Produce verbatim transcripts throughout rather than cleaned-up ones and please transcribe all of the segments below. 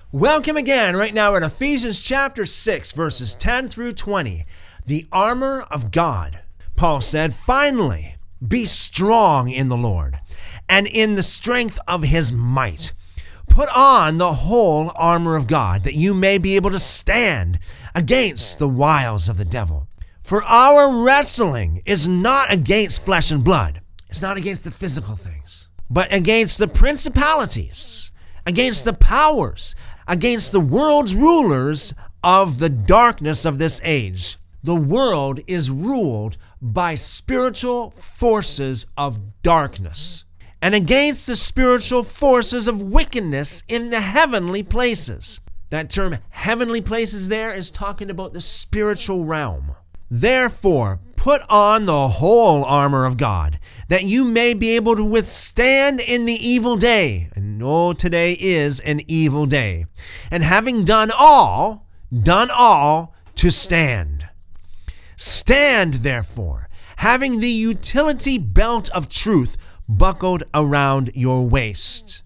Welcome again. Right now we're in Ephesians chapter six, verses ten through twenty. The armor of God. Paul said, finally, be strong in the Lord and in the strength of his might. Put on the whole armor of God, that you may be able to stand against the wiles of the devil. For our wrestling is not against flesh and blood. It's not against the physical things, but against the principalities, against the powers, against the world's rulers of the darkness of this age. The world is ruled by spiritual forces of darkness, and against the spiritual forces of wickedness in the heavenly places. That term heavenly places there is talking about the spiritual realm. Therefore, put on the whole armor of God, that you may be able to withstand in the evil day. And oh, today is an evil day. And having done all, done all to stand. Stand, therefore, having the utility belt of truth buckled around your waist.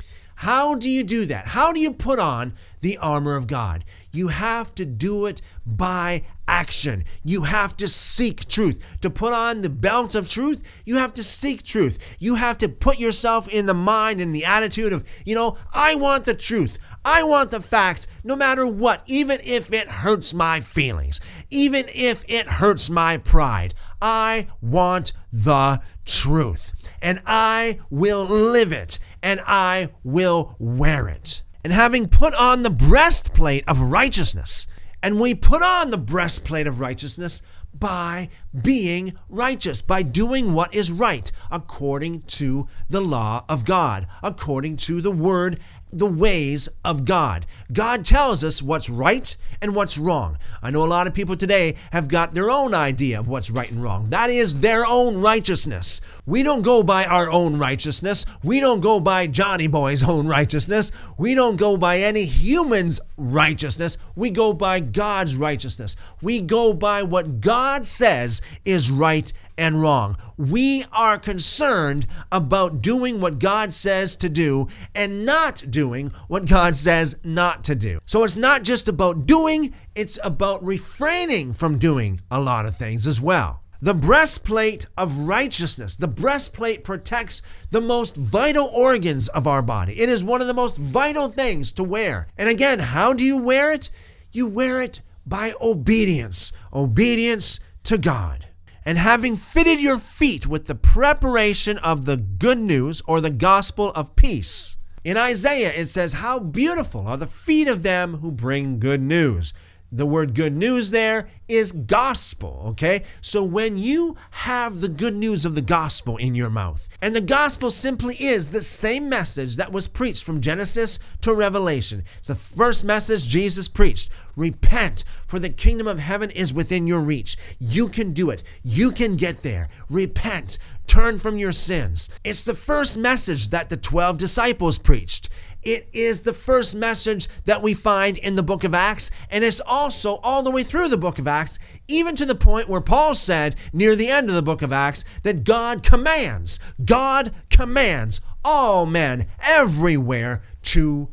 How do you do that? How do you put on the armor of God? You have to do it by action. You have to seek truth. To put on the belt of truth, you have to seek truth. You have to put yourself in the mind and the attitude of, you know, I want the truth. I want the facts, no matter what, even if it hurts my feelings, even if it hurts my pride. I want the truth, and I will live it, and I will wear it. And having put on the breastplate of righteousness, and we put on the breastplate of righteousness by being righteous, by doing what is right according to the law of God, according to the word, the ways of God. God tells us what's right and what's wrong. I know a lot of people today have got their own idea of what's right and wrong. That is their own righteousness. We don't go by our own righteousness. We don't go by Johnny Boy's own righteousness. We don't go by any human's righteousness. We go by God's righteousness. We go by what God says is right and wrong. We are concerned about doing what God says to do and not doing what God says not to do. So it's not just about doing, it's about refraining from doing a lot of things as well. The breastplate of righteousness. The breastplate protects the most vital organs of our body. It is one of the most vital things to wear. And again, how do you wear it? You wear it by obedience. Obedience to God. And having fitted your feet with the preparation of the good news or the gospel of peace. In Isaiah, it says, how beautiful are the feet of them who bring good news. The word good news there is gospel, okay? So when you have the good news of the gospel in your mouth, and the gospel simply is the same message that was preached from Genesis to Revelation. It's the first message Jesus preached. Repent, for the kingdom of heaven is within your reach. You can do it. You can get there. Repent. Turn from your sins. It's the first message that the twelve disciples preached. It is the first message that we find in the book of Acts, and it's also all the way through the book of Acts, even to the point where Paul said near the end of the book of Acts that God commands, God commands all men everywhere to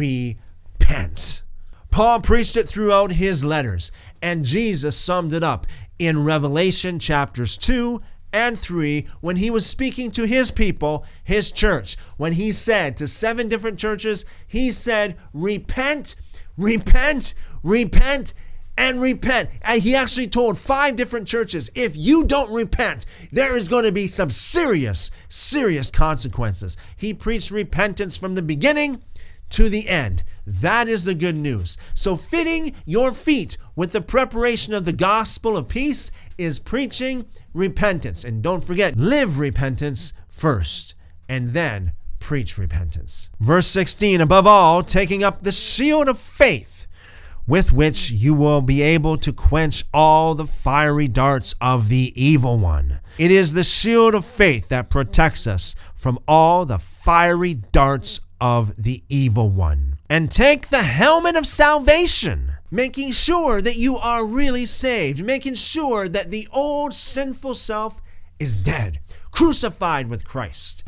repent. Paul preached it throughout his letters, and Jesus summed it up in Revelation chapters two and three, when he was speaking to his people, his church. When he said to seven different churches, he said, repent, repent, repent, and repent. And he actually told five different churches, if you don't repent, there is going to be some serious, serious consequences. He preached repentance from the beginning to the end. That is the good news. So fitting your feet with the preparation of the gospel of peace is preaching repentance. And don't forget, live repentance first and then preach repentance. Verse sixteen, above all, taking up the shield of faith, with which you will be able to quench all the fiery darts of the evil one. It is the shield of faith that protects us from all the fiery darts of the evil one. And take the helmet of salvation, making sure that you are really saved, making sure that the old sinful self is dead, crucified with Christ.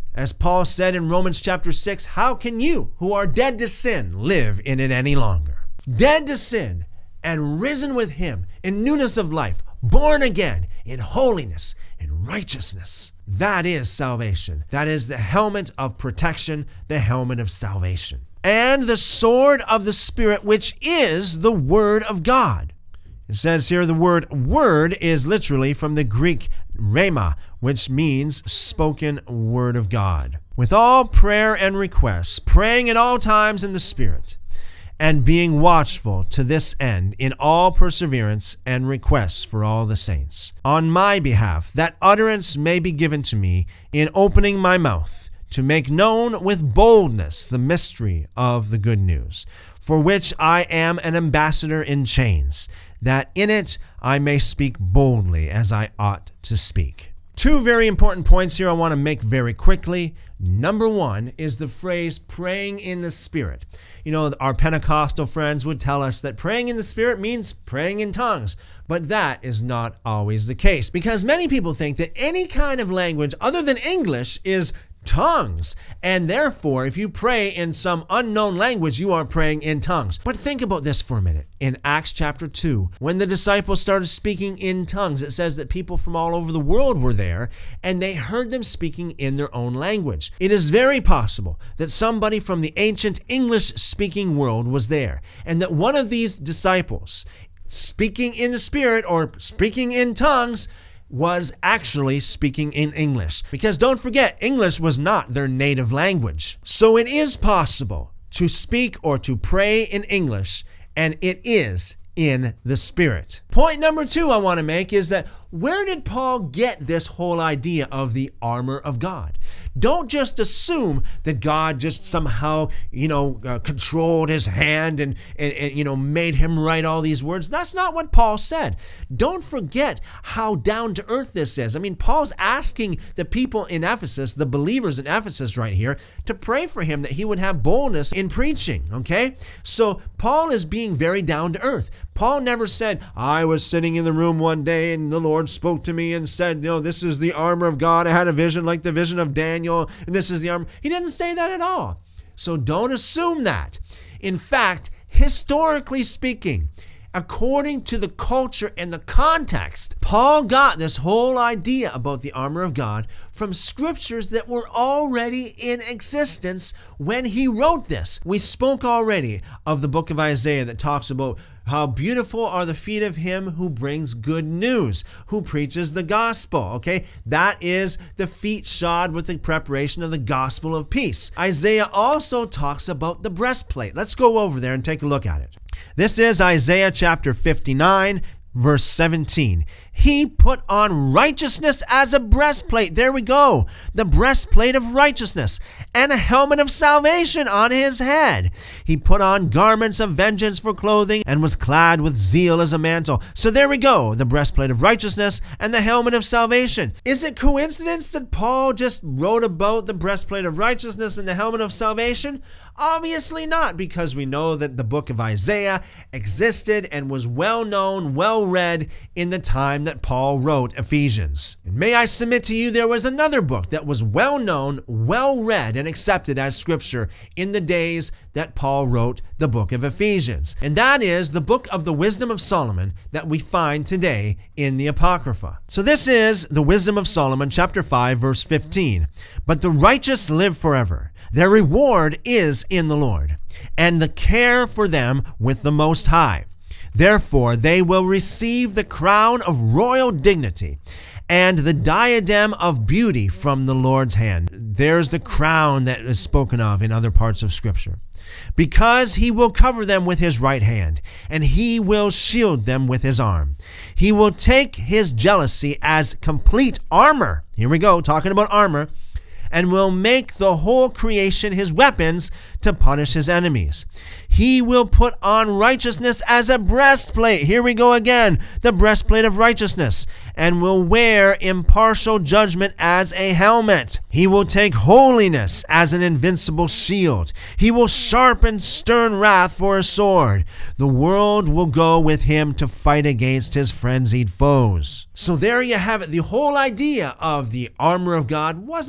As Paul said in Romans chapter six, how can you, who are dead to sin, live in it any longer? Dead to sin and risen with him in newness of life, born again in holiness and righteousness. That is salvation. That is the helmet of protection, the helmet of salvation. And the sword of the Spirit, which is the word of God. It says here the word word is literally from the Greek rhema, which means spoken word of God. With all prayer and requests, praying at all times in the Spirit, and being watchful to this end in all perseverance and requests for all the saints, on my behalf, that utterance may be given to me in opening my mouth, to make known with boldness the mystery of the good news, for which I am an ambassador in chains, that in it I may speak boldly as I ought to speak. Two very important points here I want to make very quickly. Number one is the phrase praying in the Spirit. You know, our Pentecostal friends would tell us that praying in the Spirit means praying in tongues, but that is not always the case, because many people think that any kind of language other than English is tongues, and therefore if you pray in some unknown language, you are praying in tongues. But think about this for a minute. In Acts chapter two, when the disciples started speaking in tongues, it says that people from all over the world were there, and they heard them speaking in their own language. It is very possible that somebody from the ancient English-speaking world was there, and that one of these disciples, speaking in the Spirit or speaking in tongues, was actually speaking in English. Because don't forget, English was not their native language. So it is possible to speak or to pray in English, and it is in the Spirit. Point number two I want to make is that where did Paul get this whole idea of the armor of God? Don't just assume that God just somehow, you know, uh, controlled his hand and, and, and, you know, made him write all these words. That's not what Paul said. Don't forget how down to earth this is. I mean, Paul's asking the people in Ephesus, the believers in Ephesus right here, to pray for him that he would have boldness in preaching, okay? So Paul is being very down to earth. Paul never said, I was sitting in the room one day and the Lord spoke to me and said, you know, this is the armor of God. I had a vision like the vision of Daniel, and this is the armor. He didn't say that at all. So don't assume that. In fact, historically speaking, according to the culture and the context, Paul got this whole idea about the armor of God from scriptures that were already in existence when he wrote this. We spoke already of the book of Isaiah that talks about how beautiful are the feet of him who brings good news, who preaches the gospel, okay? That is the feet shod with the preparation of the gospel of peace. Isaiah also talks about the breastplate. Let's go over there and take a look at it. This is Isaiah chapter fifty-nine, verse seventeen. He put on righteousness as a breastplate. There we go. The breastplate of righteousness and a helmet of salvation on his head. He put on garments of vengeance for clothing and was clad with zeal as a mantle. So there we go. The breastplate of righteousness and the helmet of salvation. Is it coincidence that Paul just wrote about the breastplate of righteousness and the helmet of salvation? Obviously not, because we know that the book of Isaiah existed and was well known, well read in the time that Paul wrote Ephesians. And may I submit to you, there was another book that was well known, well read, and accepted as scripture in the days that Paul wrote the book of Ephesians. And that is the book of the Wisdom of Solomon that we find today in the Apocrypha. So this is the Wisdom of Solomon, chapter five, verse fifteen. But the righteous live forever. Their reward is in the Lord, and the care for them with the Most High. Therefore, they will receive the crown of royal dignity and the diadem of beauty from the Lord's hand. There's the crown that is spoken of in other parts of Scripture. Because he will cover them with his right hand, and he will shield them with his arm. He will take his jealousy as complete armor. Here we go, talking about armor. And will make the whole creation his weapons to punish his enemies. He will put on righteousness as a breastplate. Here we go again, the breastplate of righteousness, and will wear impartial judgment as a helmet. He will take holiness as an invincible shield. He will sharpen stern wrath for a sword. The world will go with him to fight against his frenzied foes. So there you have it. The whole idea of the armor of God wasn't just some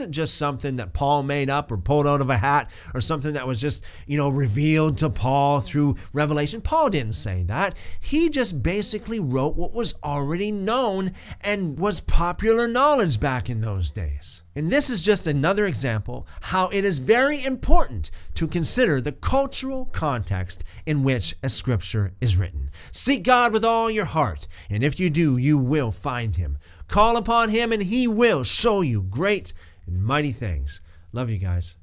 something that Paul made up or pulled out of a hat, or something that was just, you know, revealed to Paul through revelation. Paul didn't say that. He just basically wrote what was already known and was popular knowledge back in those days. And this is just another example how it is very important to consider the cultural context in which a scripture is written. Seek God with all your heart, and if you do, you will find him. Call upon him, and he will show you great and mighty things. Love you guys.